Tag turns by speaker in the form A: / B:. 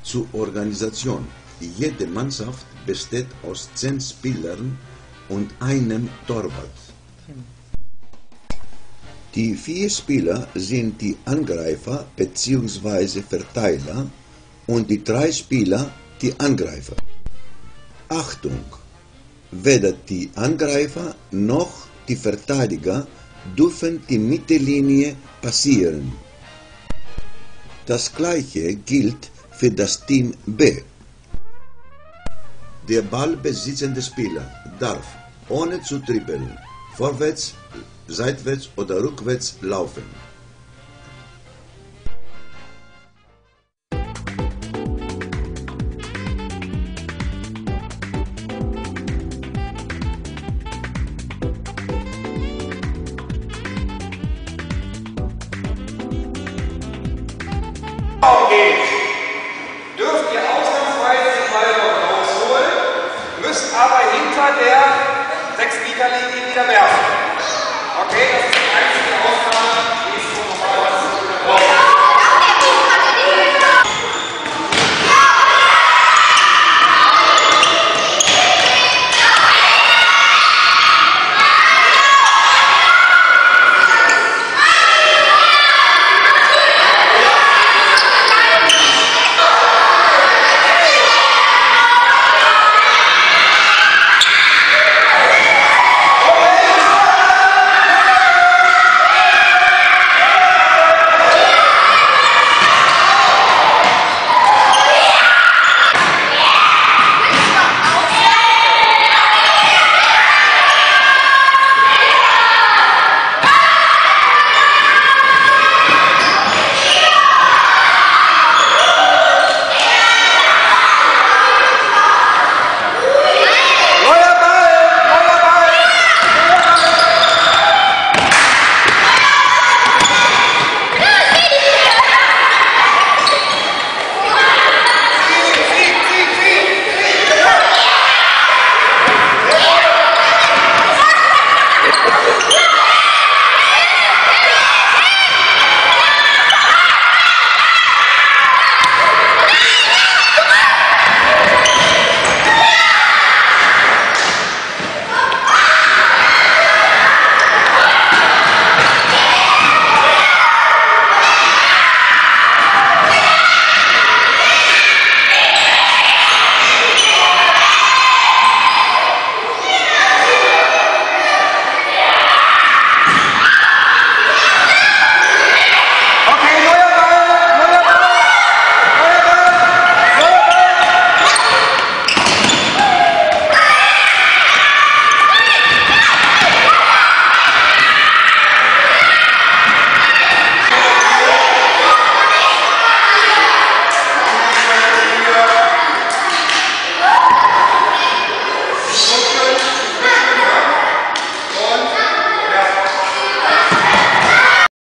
A: zur Organisation. Jede Mannschaft besteht aus 10 Spielern und einem Torwart. Die 4 Spieler sind die Angreifer bzw. Verteiler und die 3 Spieler die Angreifer. Achtung! Weder die Angreifer noch die Verteidiger dürfen die Mittellinie passieren. Das gleiche gilt für das Team B. Der ballbesitzende Spieler darf, ohne zu dribbeln, vorwärts, seitwärts oder rückwärts laufen.
B: Geht, dürft ihr ausnahmsweise den Ball noch rausholen, müsst aber hinter der 6-Meter-Linie wieder werfen. Okay, das ist